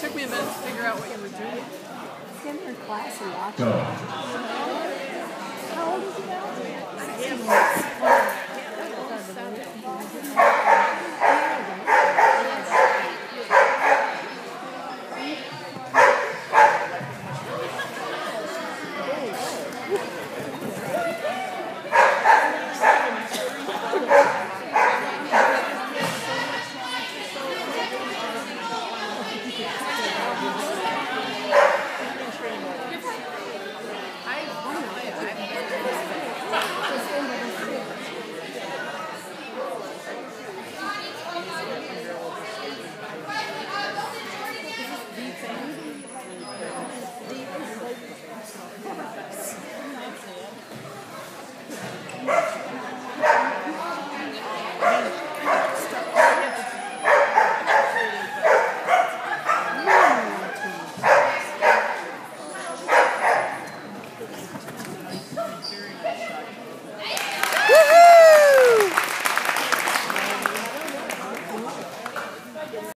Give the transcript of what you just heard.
took me a minute to figure out what you were doing. He's in her class and watching. How old is he now? Very much.